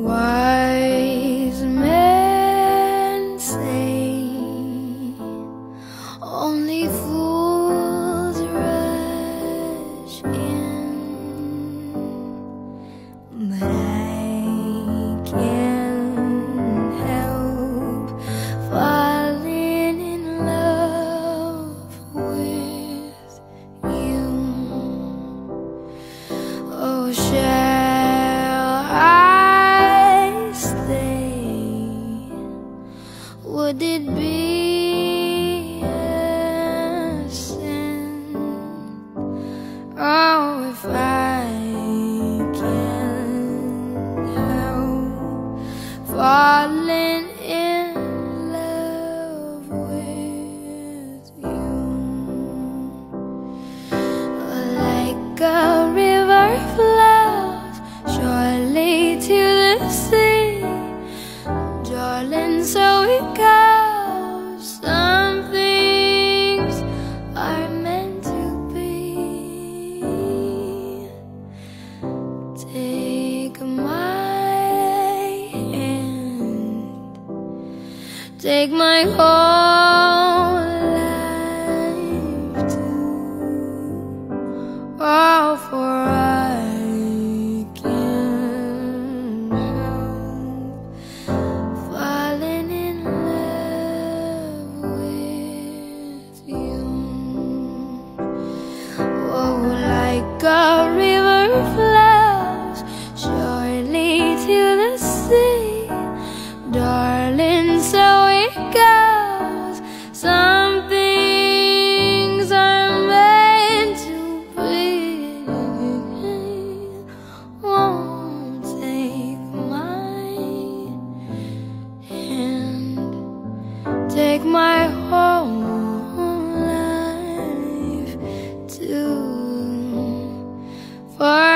Wise men say only fools rush in, but I can't help falling in love with you. Oh, shall I stay? Would it be a sin? Oh, if I can't help falling in love with you. Like a river flows surely to the sea, darling, so it goes. Some things are meant to be. Take my hand, take my whole life too. Oh, for I can't help falling in love with you. Oh, like a river flows surely to the sea, darling, so it goes. Some things are meant to be. Won't take my hand, take my whole life too. For